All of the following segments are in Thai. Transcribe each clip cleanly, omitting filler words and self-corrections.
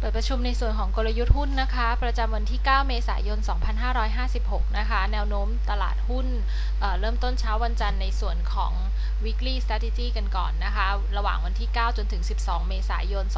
ปิดประชุมในส่วนของกลยุทธ์หุ้นนะคะประจำวันที่9เมษายน2556นะคะแนวโน้มตลาดหุ้นเริ่มต้นเช้าวันจันทร์ในส่วนของ weekly strategy กันก่อนนะคะระหว่างวันที่9จนถึง12เมษายน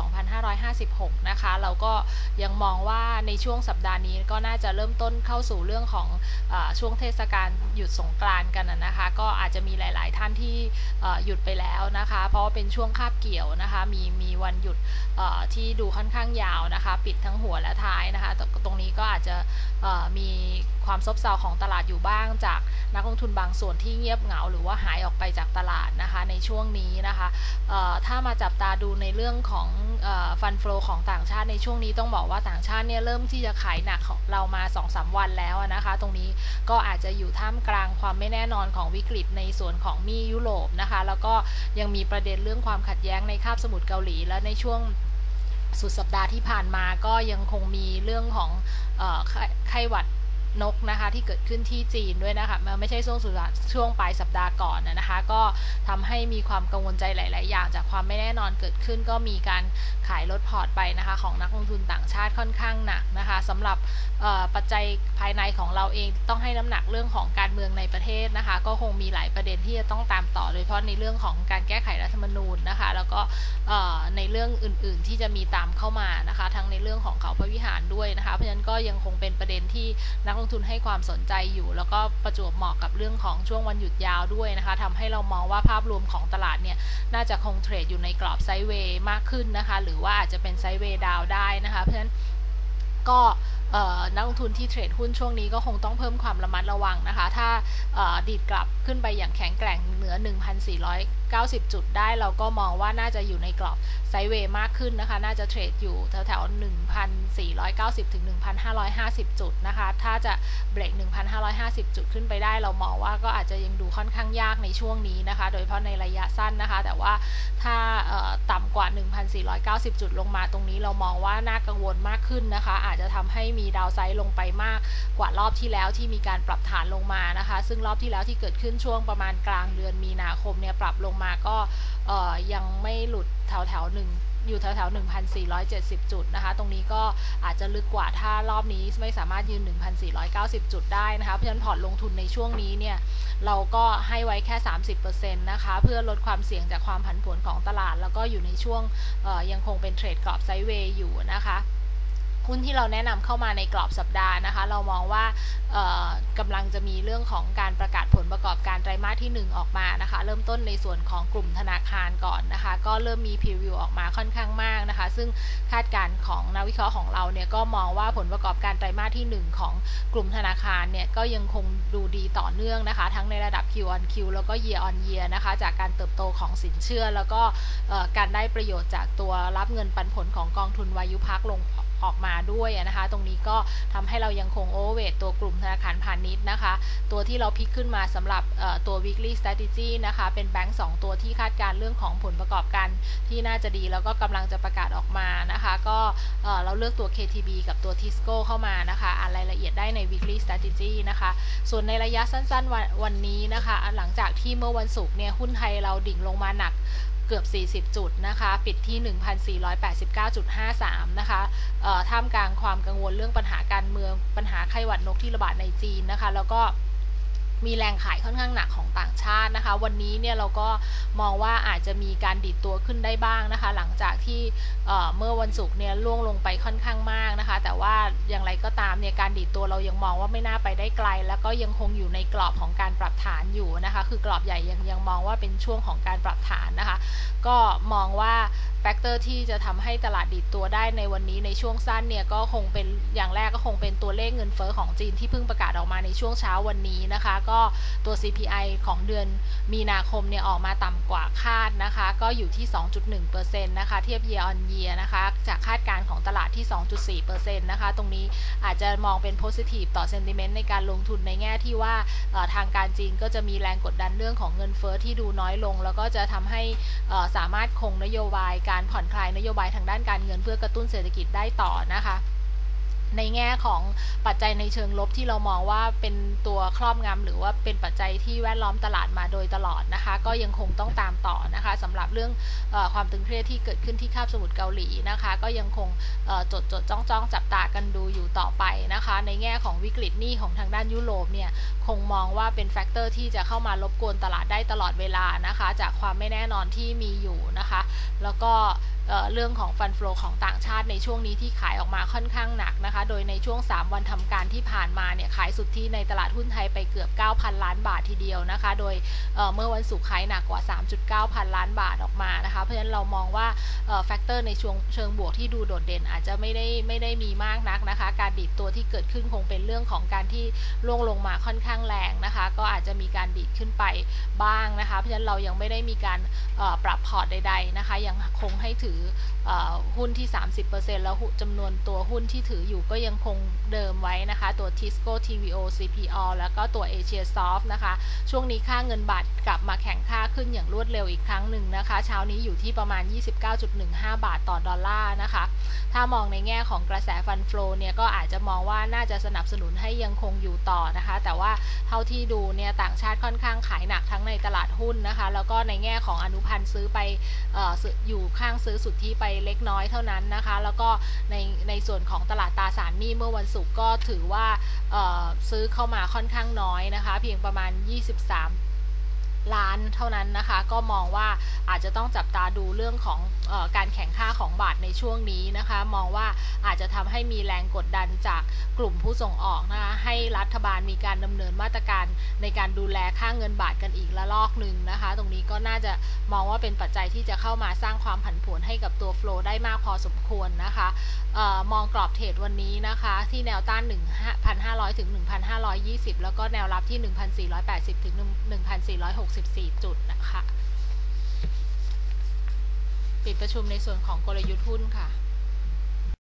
2556นะคะเราก็ยังมองว่าในช่วงสัปดาห์นี้ก็น่าจะเริ่มต้นเข้าสู่เรื่องของช่วงเทศกาลหยุดสงกรานต์กันนะคะก็อาจจะมีหลายๆท่านที่หยุดไปแล้วนะคะเพราะว่าเป็นช่วงคาบเกี่ยวนะคะมีวันหยุดที่ดูค่อนข้างยาวนะคะปิดทั้งหัวและท้ายนะคะตรงนี้ก็อาจจะมีความซบเซาของตลาดอยู่บ้างจากนักลงทุนบางส่วนที่เงียบเหงาหรือว่าหายออกไปจากตลาดนะคะในช่วงนี้นะคะถ้ามาจับตาดูในเรื่องของฟันโฟลของต่างชาติในช่วงนี้ต้องบอกว่าต่างชาติเนี่ยเริ่มที่จะขายหนักของเรามา 2-3 วันแล้วนะคะตรงนี้ก็อาจจะอยู่ท่ามกลางความไม่แน่นอนของวิกฤตในส่วนของหนี้ยุโรปนะคะแล้วก็ยังมีประเด็นเรื่องความขัดแย้งในคาบสมุทรเกาหลีและในช่วงสุดสัปดาห์ที่ผ่านมาก็ยังคงมีเรื่องของไข้หวัดนกนะคะที่เกิดขึ้นที่จีนด้วยนะคะไม่ใช่ช่วงปลายสัปดาห์ก่อนนะคะก็ทำให้มีความกังวลใจหลายๆอย่างจากความไม่แน่นอนเกิดขึ้นก็มีการขายลดพอร์ตไปนะคะของนักลงทุนต่างชาติค่อนข้างหนักนะคะสำหรับปัจจัยภายในของเราเองต้องให้น้ำหนักเรื่องของการเมืองในประเทศนะคะก็คงมีหลายประเด็นที่จะต้องตามต่อโดยเฉพาะในเรื่องของการแก้ไขรัฐธรรมนูญนะคะแล้วก็ในเรื่องอื่นๆที่จะมีตามเข้ามานะคะทั้งในเรื่องของเขาพระวิหารด้วยนะคะเพราะฉะนั้นก็ยังคงเป็นประเด็นที่นักลงทุนให้ความสนใจอยู่แล้วก็ประจวบเหมาะกับเรื่องของช่วงวันหยุดยาวด้วยนะคะทำให้เรามองว่าภาพรวมของตลาดเนี่ยน่าจะคงเทรดอยู่ในกรอบไซด์เวย์มากขึ้นนะคะหรือว่าอาจจะเป็นไซด์เวย์ดาวได้นะคะเพราะฉะนั้นก็นักลงทุนที่เทรดหุ้นช่วงนี้ก็คงต้องเพิ่มความระมัดระวังนะคะถ้าดีดกลับขึ้นไปอย่างแข็งแกร่งเหนือ 1,490 จุดได้เราก็มองว่าน่าจะอยู่ในกรอบไซด์เวย์มากขึ้นนะคะน่าจะเทรดอยู่แถวๆ 1,490 ถึง 1,550 จุดนะคะถ้าจะเบรก 1,550 จุดขึ้นไปได้เรามองว่าก็อาจจะยังดูค่อนข้างยากในช่วงนี้นะคะโดยเฉพาะในระยะสั้นนะคะแต่ว่าถ้าต่ำกว่า 1,490 จุดลงมาตรงนี้เรามองว่าน่ากังวลมากขึ้นนะคะอาจจะทำให้มีดาวไซด์ลงไปมากกว่ารอบที่แล้วที่มีการปรับฐานลงมานะคะซึ่งรอบที่แล้วที่เกิดขึ้นช่วงประมาณกลางเดือนมีนาคมเนี่ยปรับลงมาก็ยังไม่หลุดแถวๆอยู่แถวๆ 1,470 จุดนะคะตรงนี้ก็อาจจะลึกกว่าถ้ารอบนี้ไม่สามารถยืน 1,490 จุดได้นะคะเพราะฉะนั้นพอร์ตลงทุนในช่วงนี้เนี่ยเราก็ให้ไว้แค่ 30% นะคะเพื่อลดความเสี่ยงจากความผันผวนของตลาดแล้วก็อยู่ในช่วงยังคงเป็นเทรดกรอบไซด์เวย์อยู่นะคะหุ้นที่เราแนะนำเข้ามาในกรอบสัปดาห์นะคะเรามองว่ากำลังจะมีเรื่องของการประกาศผลประกอบการไตรมาสที่1ออกมานะคะเริ่มต้นในส่วนของกลุ่มธนาคารก่อนนะคะก็เริ่มมีพรีวิวออกมาค่อนข้างมากนะคะซึ่งคาดการณ์ของนักวิเคราะห์ของเราเนี่ยก็มองว่าผลประกอบการไตรมาสที่1ของกลุ่มธนาคารเนี่ยก็ยังคงดูดีต่อเนื่องนะคะทั้งในระดับ Q on Q แล้วก็ Year on Year นะคะจากการเติบโตของสินเชื่อแล้วก็การได้ประโยชน์จากตัวรับเงินปันผลของกองทุนวายุพักลงออกมาด้วยนะคะตรงนี้ก็ทำให้เรายังคงโอเวอร์เวทตัวกลุ่มธนาคารพาณิชย์นะคะตัวที่เราพิกขึ้นมาสำหรับตัว weekly strategy นะคะเป็นแบงก์2ตัวที่คาดการเรื่องของผลประกอบการที่น่าจะดีแล้วก็กำลังจะประกาศออกมานะคะก็เราเลือกตัว KTB กับตัว Tisco เข้ามานะคะอ่านรายละเอียดได้ใน weekly strategy นะคะส่วนในระยะสั้นๆวันนี้นะคะหลังจากที่เมื่อวันศุกร์เนี่ยหุ้นไทยเราดิ่งลงมาหนักเกือบ40จุดนะคะปิดที่ 1,489.53 นะคะท่ามกลางความกังวลเรื่องปัญหาการเมืองปัญหาไข้หวัดนกที่ระบาดในจีนนะคะแล้วก็มีแรงขายค่อนข้างหนักของต่างชาตินะคะวันนี้เนี่ยเราก็มองว่าอาจจะมีการดิดตัวขึ้นได้บ้างนะคะหลังจากที่เมื่อวันศุกร์เนี่ยล่วงลงไปค่อนข้างมากนะคะแต่ว่าอย่างไรก็ตามเนี่ยการดิดตัวเรายังมองว่าไม่น่าไปได้ไกลแล้วก็ยังคงอยู่ในกรอบของการปรับฐานอยู่นะคะคือกรอบใหญ่ยังมองว่าเป็นช่วงของการปรับฐานนะคะก็มองว่าแฟกเตอร์ที่จะทำให้ตลาดดิดตัวได้ในวันนี้ในช่วงสั้นเนี่ยก็คงเป็นอย่างแรกก็คงเป็นตัวเลขเงินเฟ้อของจีนที่เพิ่งประกาศออกมาในช่วงเช้าวันนี้นะคะก็ตัว CPI ของเดือนมีนาคมเนี่ยออกมาต่ำกว่าคาดนะคะก็อยู่ที่ 2.1% นะคะเทียบ year on year นะคะจากคาดการณ์ของตลาดที่ 2.4% นะคะตรงนี้อาจจะมองเป็น positive ต่อ sentiment ในการลงทุนในแง่ที่ว่าทางการจีนก็จะมีแรงกดดันเรื่องของเงินเฟ้อที่ดูน้อยลงแล้วก็จะทำให้สามารถคงนโยบายการผ่อนคลายนโยบายทางด้านการเงินเพื่อกระตุ้นเศรษฐกิจได้ต่อนะคะในแง่ของปัจจัยในเชิงลบที่เรามองว่าเป็นตัวครอบงำหรือว่าเป็นปัจจัยที่แวดล้อมตลาดมาโดยตลอดนะคะก็ยังคงต้องตามต่อนะคะสำหรับเรื่องความตึงเครียดที่เกิดขึ้นที่คาบสมุทรเกาหลีนะคะก็ยังคงจดจ้องจับตากันดูอยู่ต่อไปนะคะในแง่ของวิกฤตหนี้ของทางด้านยุโรปเนี่ยคงมองว่าเป็นแฟกเตอร์ที่จะเข้ามารบกวนตลาดได้ตลอดเวลานะคะจากความไม่แน่นอนที่มีอยู่นะคะแล้วก็เรื่องของฟันโฟลของต่างชาติในช่วงนี้ที่ขายออกมาค่อนข้างหนักนะคะโดยในช่วง3วันทำการที่ผ่านมาเนี่ยขายสุทธิในตลาดหุ้นไทยไปเกือบ 9,000 ล้านบาททีเดียวนะคะโดยเมื่อวันศุกร์ขายหนักกว่า 3.9 พันล้านบาทออกมานะคะเพราะฉะนั้นเรามองว่าแฟกเตอร์ในเชิงบวกที่ดูโดดเด่นอาจจะไม่ได้มีมากนักนะคะการดีดตัวที่เกิดขึ้นคงเป็นเรื่องของการที่ร่วงลงมาค่อนข้างแรงนะคะก็อาจจะมีการดีดขึ้นไปบ้างนะคะเพราะฉะนั้นเรายังไม่ได้มีการปรับพอร์ตใดๆนะคะยังคงให้ถือหุ้นที่ 30% แล้วจำนวนตัวหุ้นที่ถืออยู่ก็ยังคงเดิมไว้นะคะตัว Tisco TVO CPO แล้วก็ตัว Asia Soft นะคะช่วงนี้ค่าเงินบาทกลับมาแข็งค่าขึ้นอย่างรวดเร็วอีกครั้งหนึ่งนะคะเช้านี้อยู่ที่ประมาณ 29.15 บาทต่อดอลลาร์นะคะถ้ามองในแง่ของกระแสฟันโฟลเนี่ยก็อาจจะมองว่าน่าจะสนับสนุนให้ยังคงอยู่ต่อนะคะแต่ว่าเท่าที่ดูเนี่ยต่างชาติค่อนข้างขายหนักทั้งในตลาดหุ้นนะคะแล้วก็ในแง่ของอนุพันธ์ซื้อไปอยู่ข้างซื้อสุทธิไปเล็กน้อยเท่านั้นนะคะแล้วก็ในส่วนของตลาดตราสารหนี้เมื่อวันศุกร์ก็ถือว่าซื้อเข้ามาค่อนข้างน้อยนะคะเพียงประมาณ23 ล้านเท่านั้นนะคะก็มองว่าอาจจะต้องจับตาดูเรื่องของการแข่งข้าของบาทในช่วงนี้นะคะมองว่าอาจจะทำให้มีแรงกดดันจากกลุ่มผู้ส่งออกนะคะให้รัฐบาลมีการดำเนินมาตรการในการดูแลค่าเงินบาทกันอีกระลอกหนึ่งนะคะตรงนี้ก็น่าจะมองว่าเป็นปัจจัยที่จะเข้ามาสร้างความผันผวนให้กับตัวโฟลว์ได้มากพอสมควรนะคะมองกรอบเทรดวันนี้นะคะที่แนวต้าน 1,500 ถึง 1,520 แล้วก็แนวรับที่ 1,480 ถึง 1,464 จุดนะคะปิดประชุมในส่วนของกลยุทธ์หุ้นค่ะ